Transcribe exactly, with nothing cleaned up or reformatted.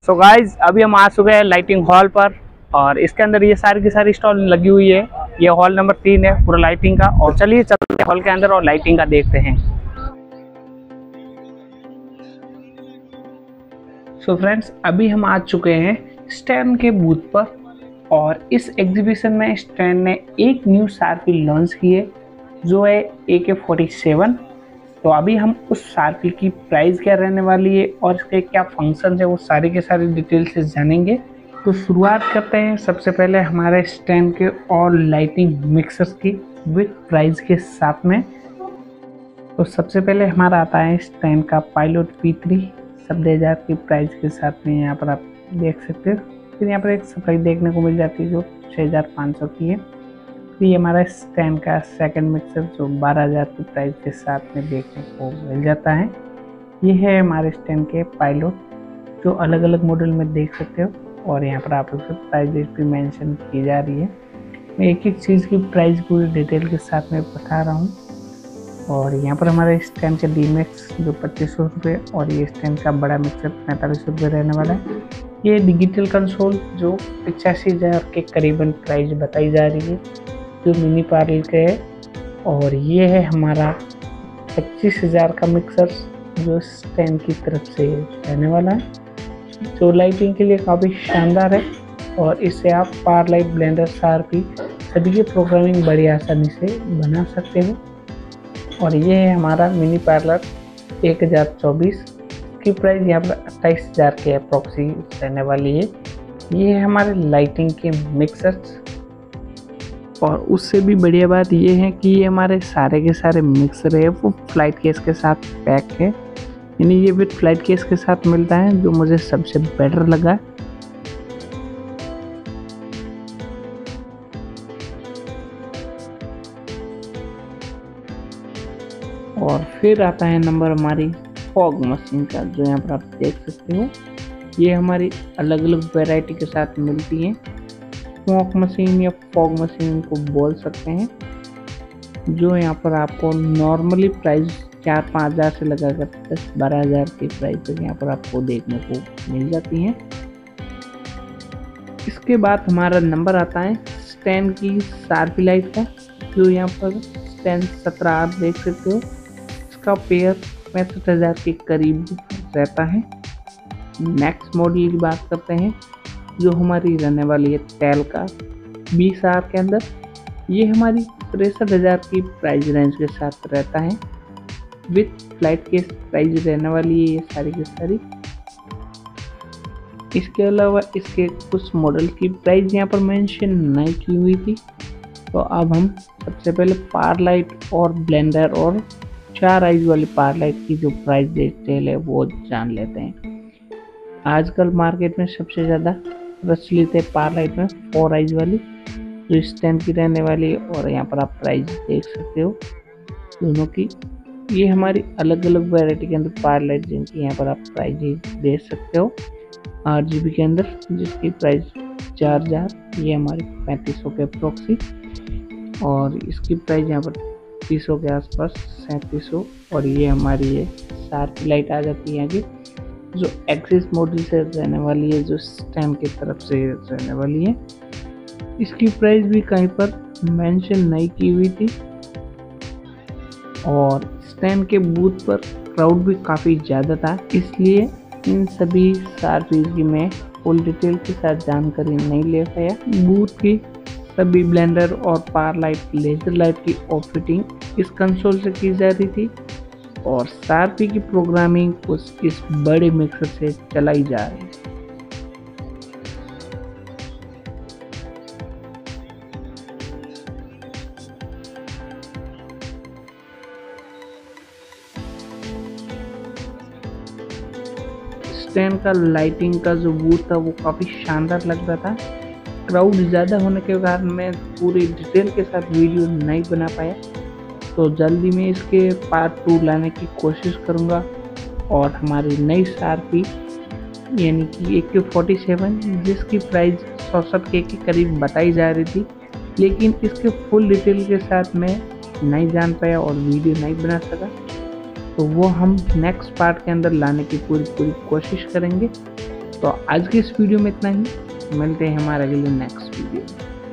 सो so guys अभी हम आ चुके हैं लाइटिंग हॉल पर और इसके अंदर ये सारी की सारी स्टॉल लगी हुई है। ये हॉल नंबर तीन है पूरा लाइटिंग का। और चलिए चलते हैं हॉल के अंदर और लाइटिंग का देखते हैं। सो so फ्रेंड्स अभी हम आ चुके हैं स्टैन के बूथ पर और इस एग्जीबिशन में स्टैन ने एक न्यू शार्पी लॉन्च की है जो है ए के फोर्टी सेवन। तो अभी हम उस शार्पी की प्राइस क्या रहने वाली है और इसके क्या फंक्शन है वो सारी के सारी डिटेल से जानेंगे। तो शुरुआत करते हैं सबसे पहले हमारे स्टैन के और लाइटिंग मिक्सर्स की विद प्राइस के साथ में। तो सबसे पहले हमारा आता है स्टैन का पायलट पी थ्री सत्रह हज़ार की प्राइस के साथ में। यहाँ पर आप देख सकते हो। फिर यहाँ पर एक सप्लाई देखने को मिल जाती है जो छः हज़ार पाँच सौ की है। फिर ये हमारा स्टैन का सेकंड मिक्सर जो बारह हज़ार की प्राइस के साथ में देखने को मिल जाता है। ये है हमारे स्टैन के पायलट जो अलग अलग मॉडल में देख सकते हो और यहाँ पर आप उसकी प्राइस भी मेंशन की जा रही है। मैं एक एक चीज़ की प्राइस पूरी डिटेल के साथ में बता रहा हूँ। और यहाँ पर हमारे स्टैन के डी मैक्स जो पच्चीस सौ रुपये और ये स्टैन का बड़ा मिक्सर पैंतालीस सौ रुपये रहने वाला है। ये डिजिटल कंसोल जो पचासी हज़ार के करीबन प्राइस बताई जा रही है जो मिनी पार्लर के है। और ये है हमारा पच्चीस हज़ार का मिक्सर जो स्टैन की तरफ से रहने वाला है जो लाइटिंग के लिए काफ़ी शानदार है। और इससे आप पावर लाइट ब्लेंडर शार्पी सभी की प्रोग्रामिंग बड़ी आसानी से बना सकते हो। और ये है हमारा मिनी पार्लर एक हज़ार चौबीस की प्राइस यहाँ पर अट्ठाईस हज़ार के अप्रॉक्सी रहने वाली है। ये है हमारे लाइटिंग के मिक्सर्स। और उससे भी बढ़िया बात ये है कि ये हमारे सारे के सारे मिक्सर है वो फ्लाइट केस के साथ पैक है, यानी ये विद फ्लाइट केस के साथ मिलता है जो मुझे सबसे बेटर लगा। और फिर आता है नंबर हमारी फॉग मशीन का जो यहाँ पर आप देख सकते हो। ये हमारी अलग अलग वैरायटी के साथ मिलती है। स्मोक मशीन या फॉग मशीन को बोल सकते हैं जो यहाँ पर आपको नॉर्मली प्राइस चार पाँच हज़ार से लगाकर दस बारह हज़ार की प्राइस तक यहाँ पर आपको देखने को मिल जाती हैं। इसके बाद हमारा नंबर आता है स्टैन की शार्पी लाइट का जो यहाँ पर स्टैन सत्रह आप देख सकते हो। इसका पेयर पैंसठ हज़ार के करीब रहता है। नेक्स्ट मॉडल की बात करते हैं जो हमारी रहने वाली है टेल का बीस आर के अंदर। ये हमारी तिरसठ हज़ार की प्राइस रेंज के साथ रहता है विथ फ्लाइट केस प्राइस रहने वाली है ये सारी की सारी। इसके अलावा इसके कुछ मॉडल की प्राइस यहाँ पर मेंशन नहीं की हुई थी। तो अब हम सबसे पहले पावर लाइट और ब्लेंडर और चार आइज वाली पावर लाइट की जो प्राइस डिटेल है वो जान लेते हैं। आजकल मार्केट में सबसे ज़्यादा प्रचलित है पावर लाइट में फोर आइज वाली जो स्टैंड की रहने वाली है। और यहाँ पर आप प्राइस देख सकते हो दोनों की। ये हमारी अलग अलग वैरायटी के अंदर पावर लाइट जिनकी यहाँ पर आप प्राइस देख सकते हो। आठ जी बी के अंदर जिसकी प्राइस चार हज़ार ये हमारी पैंतीस सौ के अप्रोक्सी। और इसकी प्राइस यहाँ पर तीस सौ के आसपास सैंतीस सौ। और ये हमारी ये शार्पी लाइट आ जाती है यहाँ की जो एक्सिस मॉडल से रहने वाली है जो स्टैन की तरफ से रहने वाली है। इसकी प्राइस भी कहीं पर मेंशन नहीं की हुई थी। और स्टैन के बूथ पर क्राउड भी काफ़ी ज़्यादा था इसलिए इन सभी शार्पीज की मैं फुल डिटेल के साथ जानकारी नहीं ले पाया। बूथ की सभी ब्लेंडर और पावर लाइट लेजर लाइट की ऑफिटिंग इस कंसोल से की जा रही थी और शार्पी की प्रोग्रामिंग उस इस बड़े मिक्सर से चलाई जा रही है। स्टैन का लाइटिंग का जो बूथ था वो काफ़ी शानदार लग रहा था। क्राउड ज़्यादा होने के कारण मैं पूरी डिटेल के साथ वीडियो नहीं बना पाया। तो जल्दी में इसके पार्ट टू लाने की कोशिश करूँगा। और हमारी नई शार्पी यानी कि ए के फोर्टी सेवन जिसकी प्राइस सौसठ के के करीब बताई जा रही थी लेकिन इसके फुल डिटेल के साथ मैं नहीं जान पाया और वीडियो नहीं बना सका। तो वो हम नेक्स्ट पार्ट के अंदर लाने की पूरी पूरी कोशिश करेंगे। तो आज की इस वीडियो में इतना ही, मिलते हैं हमारे अगले नेक्स्ट वीडियो।